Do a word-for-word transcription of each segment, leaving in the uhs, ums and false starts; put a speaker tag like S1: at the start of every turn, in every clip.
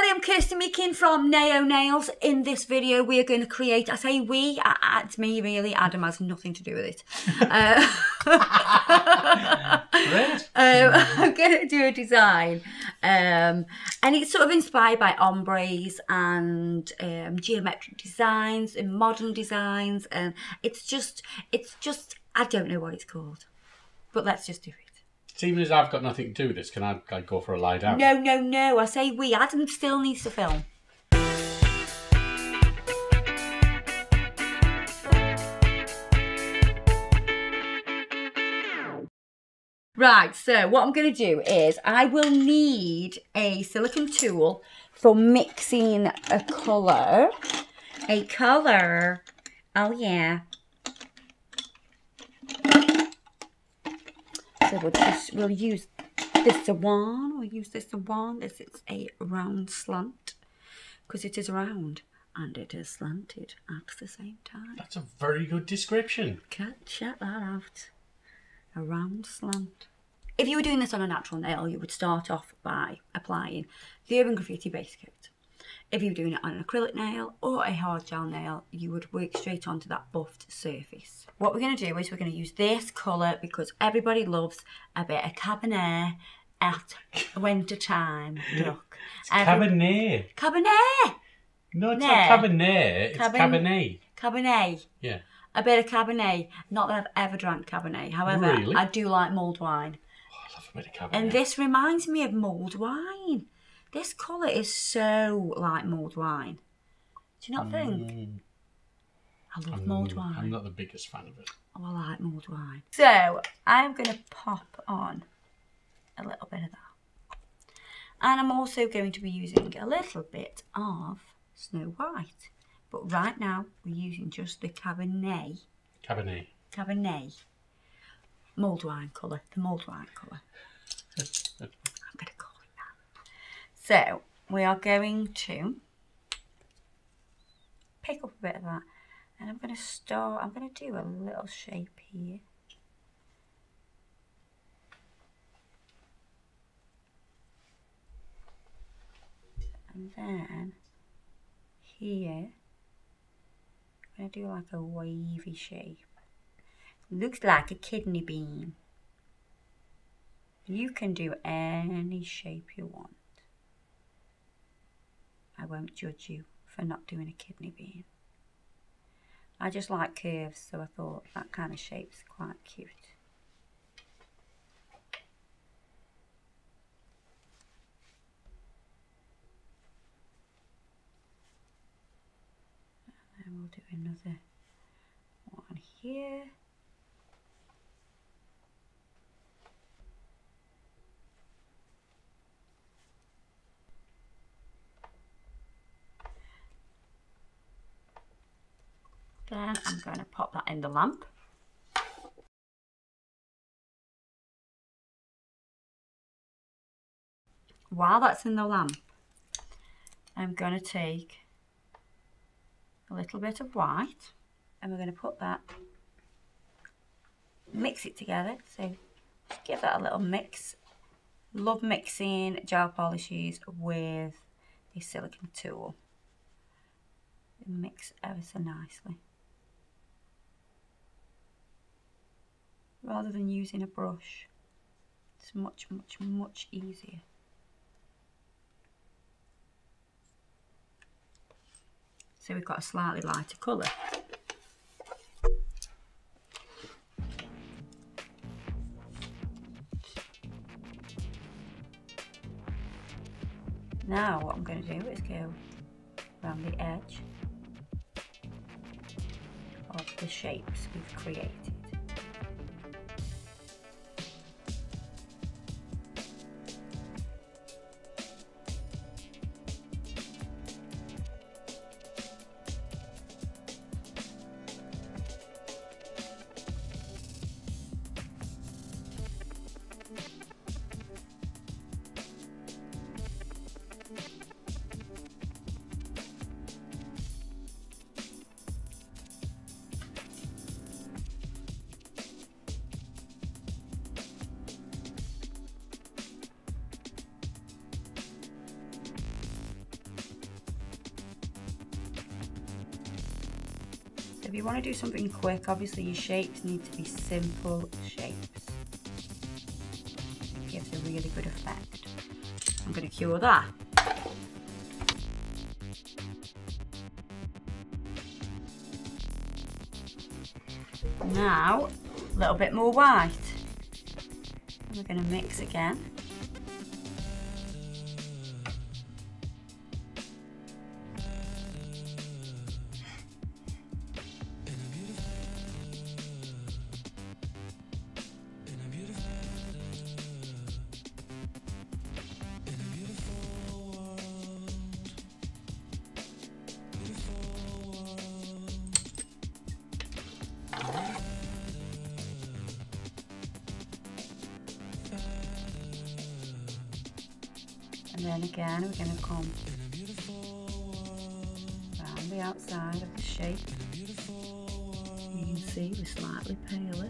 S1: everybody, I'm Kirsty Meakin from Naio Nails. In this video we are going to create, I say we, uh, it's me really, Adam has nothing to do with it. Uh,
S2: Great.
S1: um, I'm going to do a design um, and it's sort of inspired by ombres and um, geometric designs and modern designs, and it's just, it's just, I don't know what it's called, but let's just do it.
S2: Even as I've got nothing to do with this, can I, I go for a lie down?
S1: No, no, no. I say we. Adam still needs to film. Right, so what I'm going to do is I will need a silicone tool for mixing a colour. A colour. Oh, yeah. So we'll, just, we'll use this one, we'll use this one. This is a round slant because it is round and it is slanted at the same time.
S2: That's a very good description.
S1: Can't check that out. A round slant. If you were doing this on a natural nail, you would start off by applying the Urban Graffiti base coat. If you were doing it on an acrylic nail or a hard gel nail, you would work straight onto that buffed surface. What we're going to do is we're going to use this colour because everybody loves a bit of Cabernet at winter time. Look,
S2: it's Cabernet.
S1: Cabernet.
S2: No, it's
S1: no.
S2: not Cabernet. It's
S1: Cabernet.
S2: Cabernet.
S1: Cabernet.
S2: Yeah.
S1: A bit of Cabernet. Not that I've ever drank Cabernet. However,
S2: really?
S1: I do like mulled wine.
S2: Oh, I love a bit of Cabernet.
S1: And this reminds me of mulled wine. This colour is so like mulled wine. Do you not think?
S2: Mm.
S1: I love
S2: I'm,
S1: mulled wine.
S2: I'm not the biggest fan of it.
S1: Oh, I like mulled wine. So, I'm going to pop on a little bit of that. And I'm also going to be using a little bit of Snow White. But right now, we're using just the Cabernet.
S2: Cabernet.
S1: Cabernet. Mulled wine colour. The mulled wine colour. I'm going to call it that. So, we are going to pick up a bit of that. And I'm going to start, I'm going to do a little shape here. And then here, I'm going to do like a wavy shape. Looks like a kidney bean. You can do any shape you want. I won't judge you for not doing a kidney bean. I just like curves, so I thought that kind of shape's quite cute. And then we'll do another one here. Then I'm going to pop that in the lamp. While that's in the lamp, I'm going to take a little bit of white and we're going to put that, mix it together. So just give that a little mix. Love mixing gel polishes with a silicone tool. Mix ever so nicely. Rather than using a brush, it's much, much, much easier. So we've got a slightly lighter colour. Now what I'm going to do is go around the edge of the shapes we've created. if you want to do something quick, obviously your shapes need to be simple shapes. It gives a really good effect. I'm going to cure that. Now, a little bit more white. And we're going to mix again. And then again, we're going to come around the outside of the shape. You can see we're slightly paler.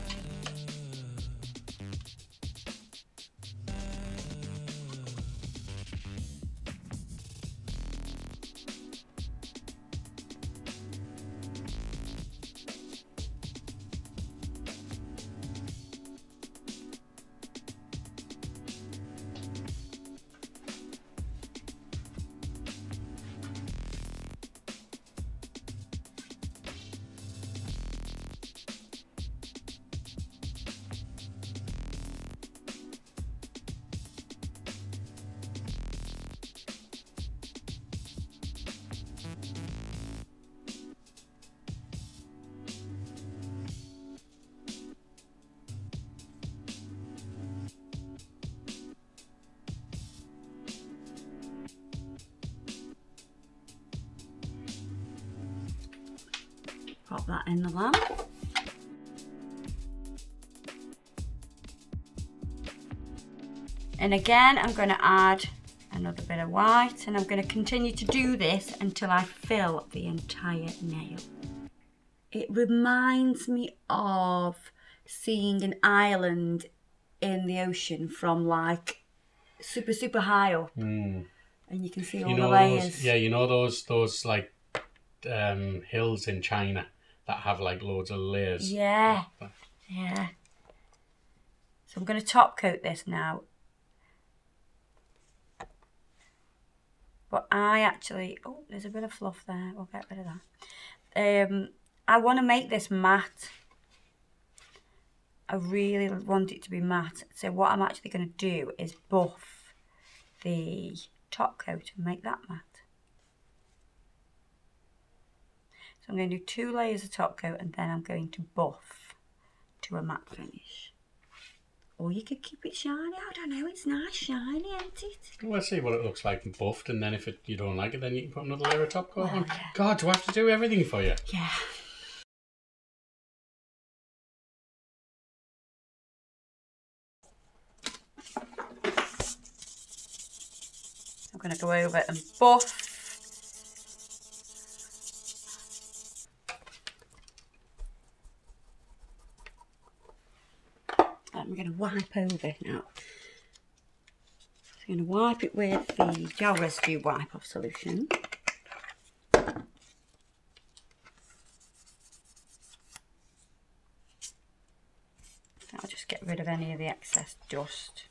S1: Pop that in the lamp. And again, I'm going to add another bit of white, and I'm going to continue to do this until I fill the entire nail. It reminds me of seeing an island in the ocean from like super, super high up.
S2: Mm.
S1: And you can see all
S2: you know
S1: the layers.
S2: Those, yeah, you know those, those like um, hills in China that have like loads of layers.
S1: Yeah, yeah. So I'm going to top coat this now. But I actually, oh, there's a bit of fluff there. We'll get rid of that. Um, I want to make this matte. I really want it to be matte. So what I'm actually going to do is buff the top coat and make that matte. So I'm going to do two layers of top coat and then I'm going to buff to a matte finish. Or you could keep it shiny. I don't know. It's nice shiny, isn't it?
S2: We'll see what it looks like buffed, and then if it, you don't like it, then you can put another layer of top coat
S1: Well,
S2: on.
S1: yeah.
S2: God, do I have to do everything for you?
S1: Yeah. I'm going to go over and buff. And we're going to wipe over now. So I'm going to wipe it with the gel residue wipe off solution. I'll just get rid of any of the excess dust.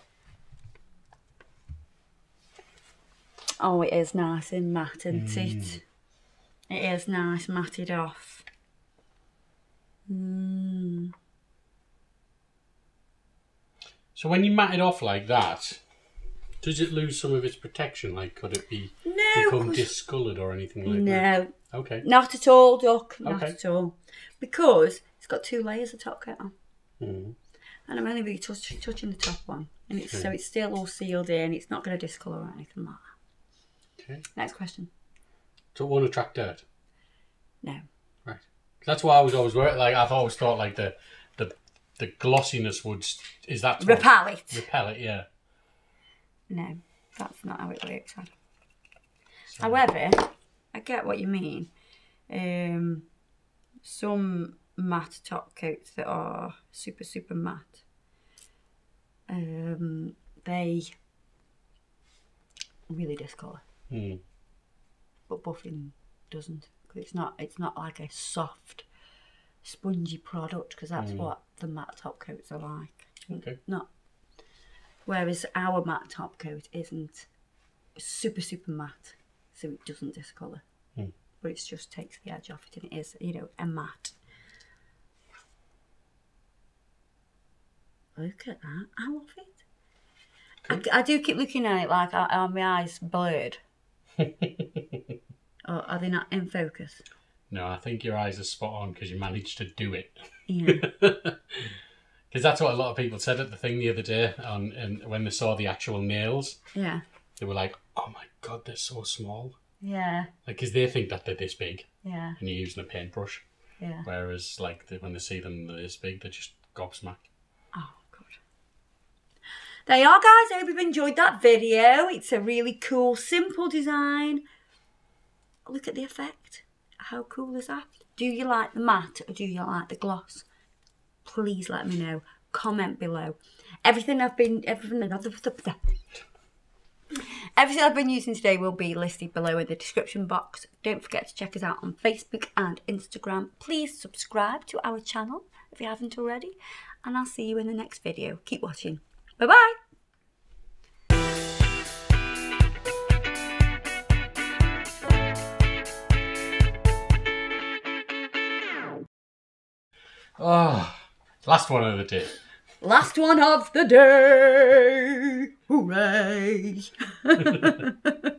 S1: Oh, it is nice and matte, isn't mm. it? It is nice, matted off. Mm.
S2: So when you mat it off like that, does it lose some of its protection? Like, could it be
S1: no,
S2: become discoloured or anything like
S1: no.
S2: that? No. Okay.
S1: Not at all, Duck. Not
S2: okay.
S1: at all. Because it's got two layers of top coat on.
S2: Mm.
S1: And I'm only really touch, touching the top one. And it's
S2: okay.
S1: so it's still all sealed in. It's not going to discolour or anything like that.
S2: Okay.
S1: Next question.
S2: So it won't attract dirt?
S1: No.
S2: Right. That's why I was always worried. Like, I've always thought like the the the glossiness would, is that
S1: repel it?
S2: Repel it, yeah.
S1: No, that's not how it works. So. However, I get what you mean. Um, some matte top coats that are super, super matte, um, they really discolour.
S2: Mm.
S1: But buffing doesn't. 'Cause it's not, it's not like a soft, spongy product, because that's mm. what the matte top coats are like.
S2: Okay.
S1: Not. Whereas our matte top coat isn't super, super matte, so it doesn't discolour. Mm. But it just takes the edge off it, and it is, you know, a matte. Look at that. I love it. I, I do keep looking at it like, are, are my eyes blurred? Or are they not in focus?
S2: No, I think your eyes are spot on because you managed to do it.
S1: Yeah.
S2: Because that's what a lot of people said at the thing the other day on, and when they saw the actual nails.
S1: Yeah.
S2: They were like, oh my God, they're so small.
S1: Yeah.
S2: Like, because they think that they're this big.
S1: Yeah.
S2: And you're using a paintbrush.
S1: Yeah.
S2: Whereas, like, they, when they see them they're this big, they're just gobsmacked.
S1: Oh, good. There you are, guys. I hope you've enjoyed that video. It's a really cool, simple design. Look at the effect. How cool is that? Do you like the matte or do you like the gloss? Please let me know. Comment below. Everything I've been... Everything, everything I've been using today will be listed below in the description box. Don't forget to check us out on Facebook and Instagram. Please subscribe to our channel if you haven't already. And I'll see you in the next video. Keep watching. Bye-bye.
S2: Oh, last one of the day.
S1: Last one of the day. Hooray.